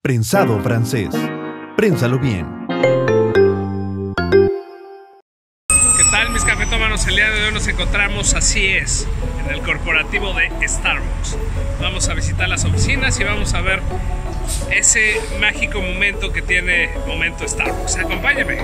Prensado francés. Prénsalo bien. ¿Qué tal, mis cafetómanos? El día de hoy nos encontramos, así es, en el corporativo de Starbucks. Vamos a visitar las oficinas y vamos a ver ese mágico momento que tiene Momento Starbucks. Acompáñenme.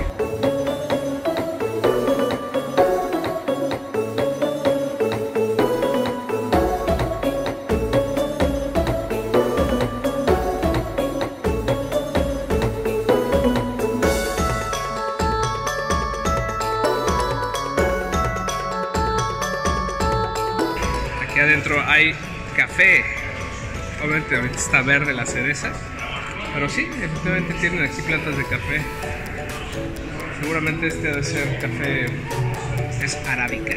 Aquí adentro hay café. Obviamente ahorita está verde la cereza, pero sí, efectivamente tienen aquí plantas de café. Seguramente este debe ser café, es arábica.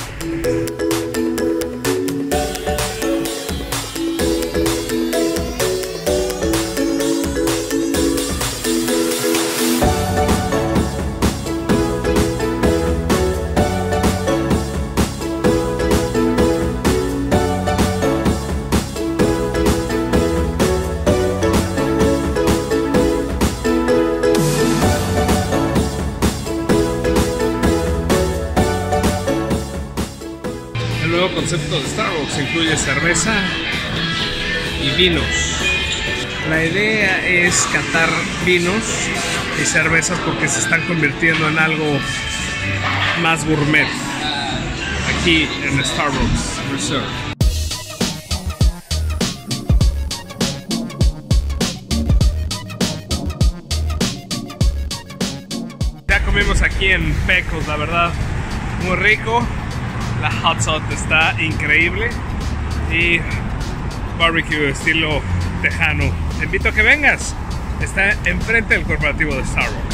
El nuevo concepto de Starbucks incluye cerveza y vinos. La idea es catar vinos y cervezas porque se están convirtiendo en algo más gourmet aquí en Starbucks Reserve. Ya comimos aquí en Pecos, la verdad, muy rico. La hot sauce está increíble y barbecue estilo tejano. Te invito a que vengas. Está enfrente del corporativo de Starbucks.